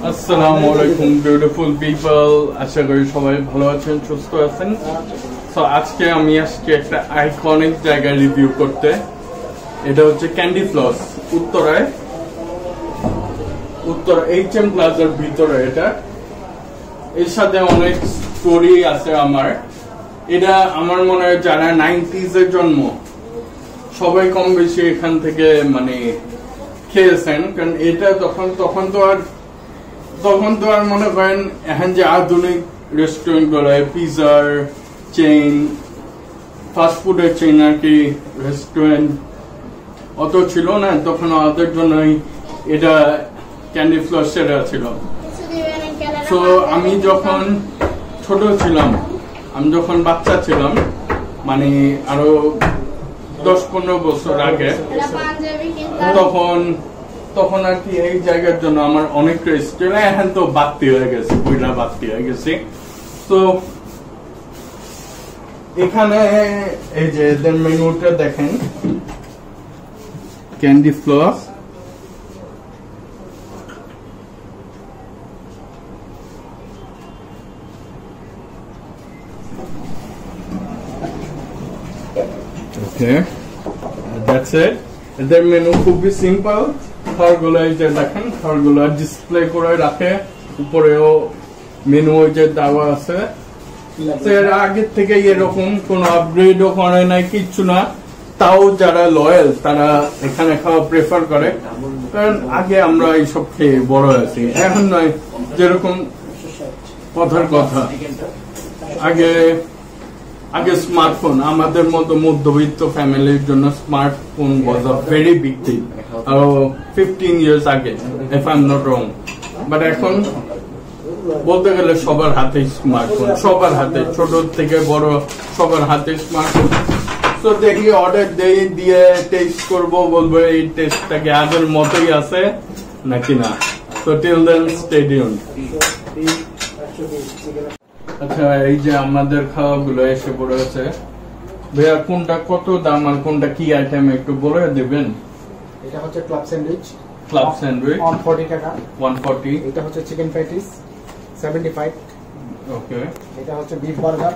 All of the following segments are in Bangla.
আসসালামু আলাইকুম বিউটিফুল পিপল, আশা করি সবাই ভালো আছেন, সুস্থ আছেন। সো আজকে আমি আসছি একটা আইকনিক জায়গা রিভিউ করতে। এটা হচ্ছে ক্যান্ডি ফ্লস, উত্তরায়, উত্তর HM প্লাজার ভিতরে। এটা এর সাথে অনেক স্টোরি আছে আমার। এটা আমার মনে হয় যারা 90s এর জন্ম সবাই কম বেশি এখান থেকে মানে খেয়েছেন, কারণ এটা তখন তো আর মনে করেন এখন যে আধুনিক রেস্টুরেন্ট গুলো, পিজার চেইন, ফাস্ট ফুডের চেইন আর কি, রেস্টুরেন্ট অত ছিল না তখন। ওদের জন্যই এটা ক্যান্ডি ফ্লস সেরা ছিল। তো আমি যখন ছোট ছিলাম, আমি যখন বাচ্চা ছিলাম, মানে আরো 10-15 বছর আগে, তখন আর কি এই জায়গার জন্য আমার অনেক ক্রেজ ছিল। এখন তো বাড়তি হয়ে গেছে, বইলা বাড়তি হয়ে গেছে। তো এখানে এই যে এদের মেনুটা দেখেন, candy floss, okay, that's it. এদের মেনু খুবই সিম্পল। খাবারগুলো এই যে দেখেন, খাবারগুলো ডিসপ্লে করে রাখে, উপরেও মেনু ওই যে দেওয়া আছে। এর আগের থেকে এরকম কোন আপগ্রেডও করে নাই, কিচ্ছু না। তাও যারা লয়াল তারা এখানে খাওয়া প্রেফার করে, কারণ আগে আমরা এইসব খেয়ে বড় হয়েছি। এখন নয়, যেরকম কথার কথা, আগে স্মার্টফোন, আমাদের মতো মধ্যবিত্ত ফ্যামিলির জন্য smartphone was a very big thing 15 years আগে, if I am not wrong. But এখন বলতে গেলে সবার হাতে স্মার্টফোন, সবার হাতে, ছোট থেকে বড় সবার হাতে স্মার্টফোন। তো দেখি অর্ডার দিয়ে টেস্ট করবো, বলবো এই টেস্টটাকে আগের মতোই আছে নাকি না। তো টিল দেন স্টে টিউনড। আচ্ছা, এই যে আমাদের খাওয়াগুলো এসে পড়েছে। ভাইয়া কোনটা কত দাম আর কোনটা কি আইটেম একটু বলে দিবেন? এটা হচ্ছে ক্লাব স্যান্ডউইচ। 140 টাকা। 140। এটা হচ্ছে চিকেন প্যাটিস 75। ওকে। এটা হচ্ছে বিফ বার্গার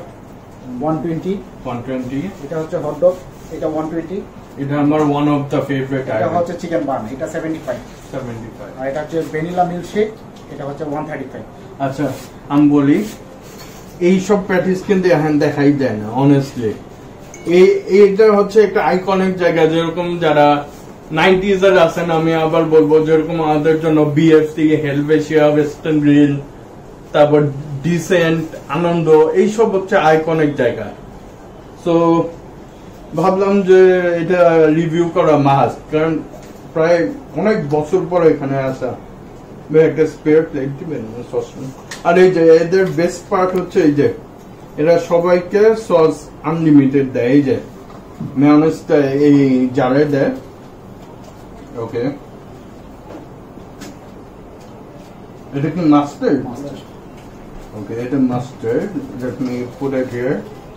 120। এটা হচ্ছে হট ডগ, এটা 120। এটা আমার one of the favourite item. এটা হচ্ছে চিকেন বার্ন, এটা 75। আর এটা হচ্ছে ভ্যানিলা মিল্কশেক, এটা হচ্ছে 135। আচ্ছা, আমি বলি এইসব প্যাটিস কিন্তু এখন দেখাই যায় না অনেস্টলি। এইটা হচ্ছে একটা আইকনিক জায়গা, যেরকম যারা 90s এর আছেন, আমি আবার বলবো যেরকম আমাদের জন্য BFC, হেলভেশিয়া, ওয়েস্টার্ন গ্রিল, তারপর ডিসেন্ট, আনন্দ, এইসব হচ্ছে আইকনিক জায়গা। সো ভাবলাম যে এটা রিভিউ করা মাস্ট, কারণ প্রায় অনেক বছর পরে এখানে আসা। একটা স্পেয়ার প্লেট দিবেন, আর এই যে এদের বেস্ট পার্ট হচ্ছে এই যে এরা সবাইকে সস আনলিমিটেড দেয়। এই যে মেয়োনেজটা এই জারে দেয়। ওকে, এটা কি মাস্টার্ড? ওকে, এটা mustard. Let me put it here.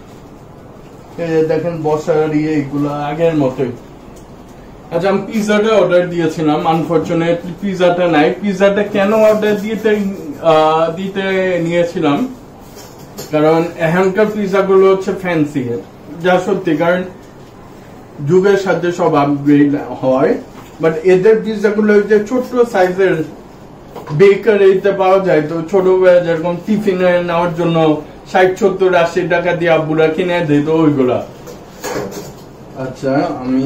দেখেন বসার এইগুলো আগের মতোই। আচ্ছা, আমি পিজাটা অর্ডার দিয়েছিলাম, আনফরচুনেটলি পিজাটা নাই। পিজাটা কেন অর্ডার দিতে নিয়েছিলাম, কারণ এখনকার পিজা গুলো হচ্ছে ফ্যান্সি, যা সত্যি, কারণ যুগের সাথে সব আপগ্রেড হয়। বাট এদের পিজা গুলো যে ছোট্ট সাইজের বেকারিতে পাওয়া যায়, তো ছোটবেলা যেরকম টিফিনে নেওয়ার জন্য 60-70-80 টাকা দিয়ে আব্বুরা কিনে দিত ওইগুলা। আচ্ছা, আমি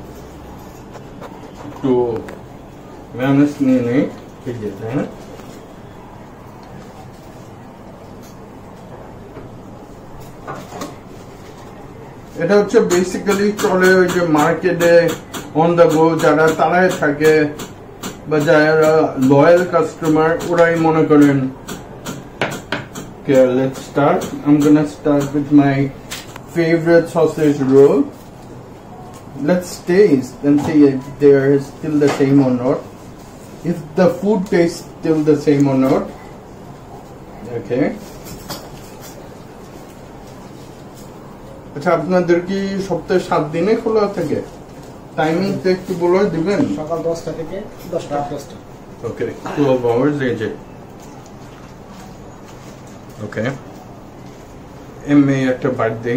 একটু মেয়োনেজ নিয়ে নেই। ঠিক আছে, হ্যাঁ। এটা হচ্ছে বেসিক্যালি চলে ওই যে মার্কেটে অন দ্য গো যারা তারাই থাকে, বা যারা লয়াল কাস্টমার ওরাই মনে করেন। Okay, let's start. I'm gonna start with my favorite sausage roll. Let's taste and see if they are still the same or not. If the food tastes still the same or not. Okay. আচ্ছা, আপনাদের কি সপ্তাহে 7 দিনে খোলা থাকে? টাইমিংটা একটু বলে দিবেন। সকাল 10টা থেকে 10টা। Okay, 12 hours, AJ. ওকে এমনি একটা বাইট দিই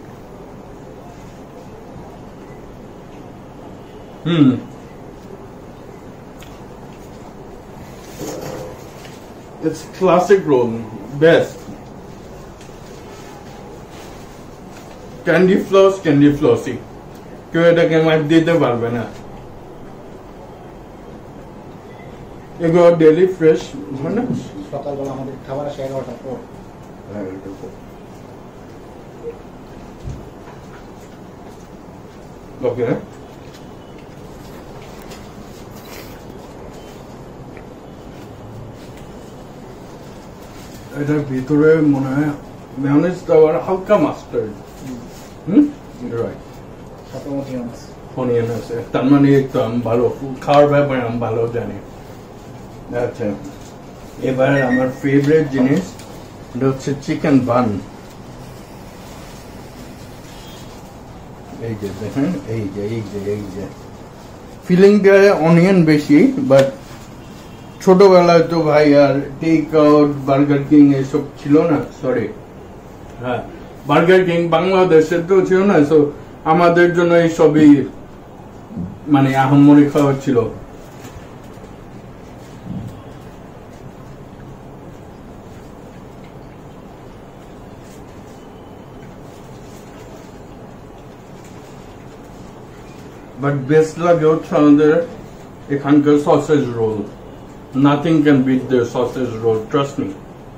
It's classic roll, best. Candy flossy. কেউ এটাকে মাইপ দিতে পারবে না এগুলো ডেলি ফ্রেশ হয় না সকালবেলা আমাদের খাবার আসে 11টার পর ওকে এটার ভিতরে মনে হয় মেয়োনিজ দেওয়ার হালকা মাস্টার্ড রাইট সাথে অনিয়ন্স অনিয়ন আছে তার মানে একটু আমি ভালো খাওয়ার ব্যাপারে আমি ভালো জানি আচ্ছা এবার আমার ফেভারিট জিনিস এটা হচ্ছে চিকেন বান এই যে দেখেন এই যে ফিলিং দেয় অনিয়ন বেশি বাট ছোটবেলায় তো ভাই আর টেক আউট বার্গার কিং এসব ছিল না সরি হ্যাঁ বার্গার কিং বাংলাদেশের তো ছিল না সো আমাদের জন্য এই সবই মানে আহামরি খাওয়া ছিল বাট বেস্ট লাগে হচ্ছে আমাদের এখানকার sausage roll Nothing can beat their sausage roll, trust me.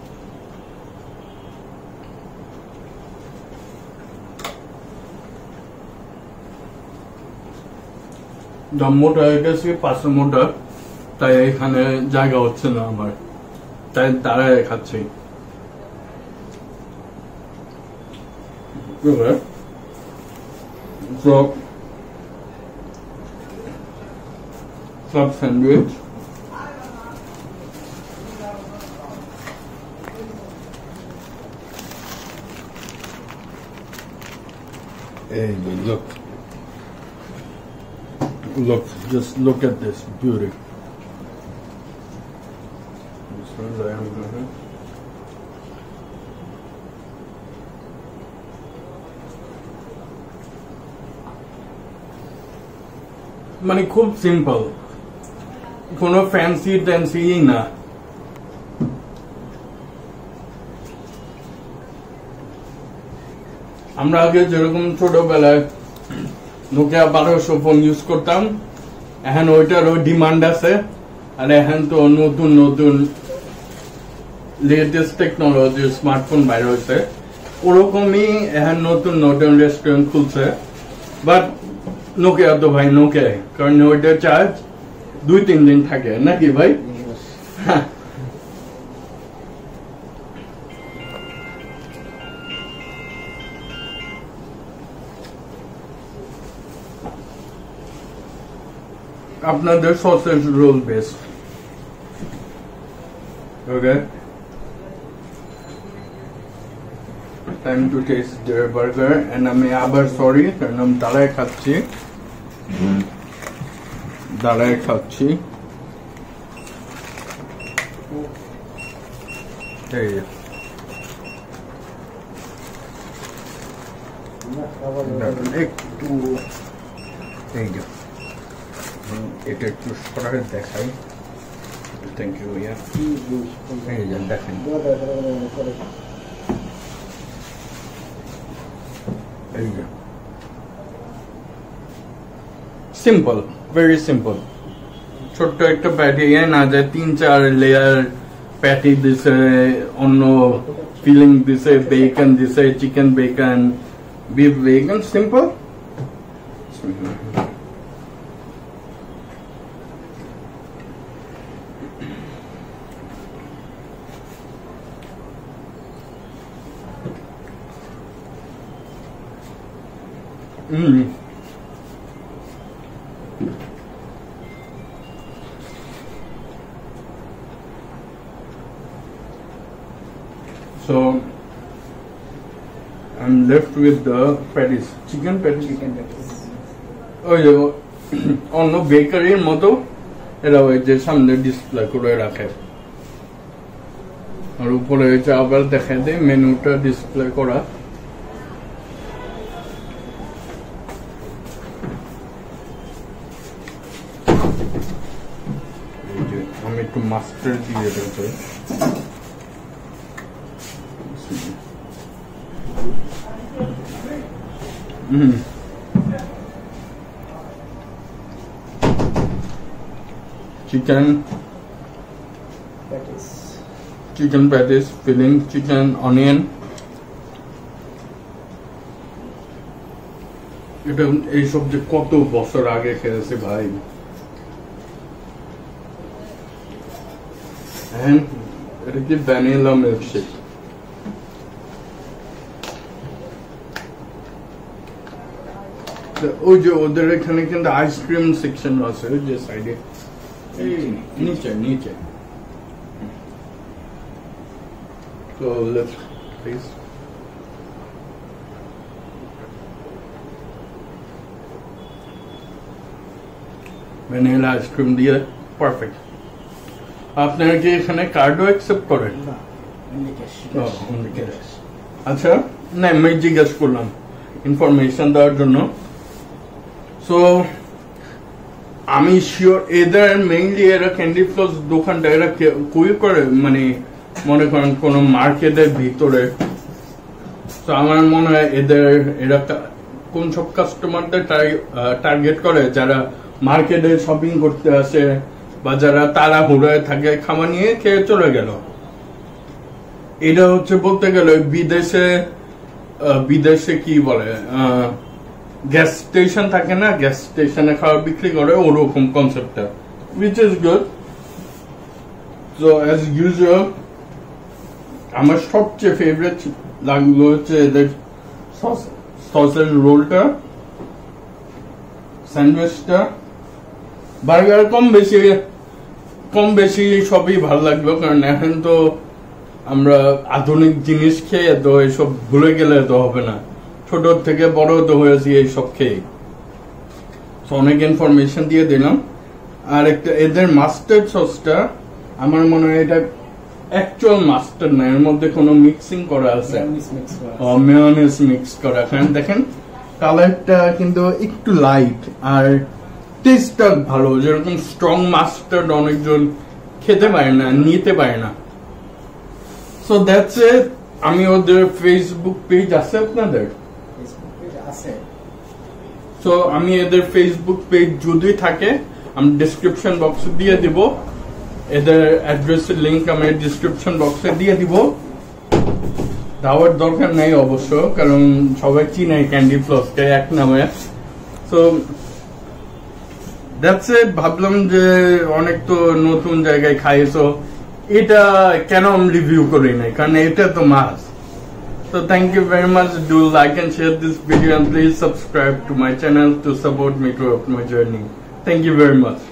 মোটা হয়ে গেছে 500 মোটা তাই এখানে জায়গা হচ্ছে না আমার তাই দাঁড়ায় খাচ্ছি সব sandwich Hey, look, just look at this beauty. মানে খুব সিম্পল কোনো ফ্যান্সি ট্যান্সি না আমরা আগে যেরকম ছোটবেলায় নোকিয়া 1200 ফোন ইউজ করতাম এখন ওইটার ওই ডিমান্ড আছে আর এখন তো নতুন নতুন লেটেস্ট টেকনোলজি স্মার্টফোন বাইর হয়েছে ওরকমই এখন নতুন নতুন রেস্টুরেন্ট খুলছে বাট নোকিয়া তো ভাই নোকিয়া কারণ ওইটার চার্জ 2-3 দিন থাকে নাকি ভাই আপনাদের sausage roll best okay time to taste there burger and আমি আবার সরি কারণ আমি দাঁড়ায় খাচ্ছি একটু এটা একটু সরাসরি দেখাই থ্যাংক ইউ ইয়া দেখেন সিম্পল ভেরি সিম্পল ছোট্ট একটা প্যাটি না যায় 3-4 লেয়ার প্যাটি দিছে অন্য ফিলিং দিছে বেকন দিছে chicken bacon beef bacon simple So I'm left with the patties, chicken patties. Oh yeah, অন্য বেকারির মতো এরা ওই যে সামনে ডিসপ্লে করে রাখে আর উপরে হচ্ছে আবার দেখা দেয় মেনুটা ডিসপ্লে করা। আমি একটু মাস্টার দিয়ে দেবো। Chicken patties, filling, chicken, onion. এটা এই সবজি কত বছর আগে খেয়েছে ভাই। এটা কি ভ্যানিলা মিল্কশেক। ওই যে ওদের এখানে কিন্তু আইসক্রিম সেকশন আছে ওই যে সাইডে, নিচে। So let's please. Vanilla ice cream দিয়ে পারফেক্ট। আপনারা কি এখানে কার্ডও অ্যাকসেপ্ট করেন? আচ্ছা, না আমি জিজ্ঞেস করলাম ইনফরমেশন দেওয়ার জন্য। সো আমি শিওর এদের মেইনলি এরা ক্যান্ডি ফ্লস দোকানটা এরা কই করে, মানে মনে করেন কোন মার্কেটের ভিতরে। তো আমার মনে হয় এরা কোন সব কাস্টমারদের টার্গেট করে যারা মার্কেটে শপিং করতে আসে বা যারা তাড়াহুড়োয় থাকে, খাবার নিয়ে খেয়ে চলে গেল। এটা হচ্ছে বলতে গেলে বিদেশে কি বলে গ্যাস স্টেশন থাকে না, গ্যাস স্টেশনে খাবার বিক্রি করে, ওরকম কনসেপ্টটা, which is good. So as usual আমার সবচেয়ে ফেভারিট লাগলো হচ্ছে এদের সসের রোলটা, স্যান্ডউইচটা, বার্গার কম বেশি সবই ভালো লাগলো। কারণ এখন তো আমরা আধুনিক জিনিস খেয়ে তো এসব ভুলে গেলে তো হবে না, ছোট থেকে বড় তো হয়েছি এইসব খেয়ে। অনেক ইনফরমেশন দিয়ে দিলাম। আর একটা এদের মাস্টার্ড সসটা আমার মনে হয় এটা অ্যাকচুয়াল মাস্টার্ড না, এর মধ্যে কোনো মিক্সিং করা আছে, মেয়োনিজ মিক্স করা। কারণ দেখেন কালারটা কিন্তু একটু লাইট আর টেস্টটা ভালো। যেরকম স্ট্রং মাস্টার্ড অনেকজন খেতে পারে না, নিতে পারে না। So that's it. আমি ওদের ফেসবুক পেজ আছে আপনাদের? সো আমি এদের ফেসবুক পেজ যদি থাকে আমি ডিসক্রিপশন বক্সে দিয়ে দিব। এদের অ্যাড্রেসের লিংক আমি ডিসক্রিপশন বক্সে দিয়ে দিব। দেওয়ার দরকার নেই অবশ্য, কারণ সবাই চিনে ক্যান্ডি ফ্লসকে এক নামে। So that's it. ভাবলাম যে অনেক তো নতুন জায়গায় খাইছো, এটা কেন আমি রিভিউ করি নাই, কারণ এটা তো মাছ। So thank you very much. Do like and share this video and please subscribe to my channel to support me throughout my journey. Thank you very much.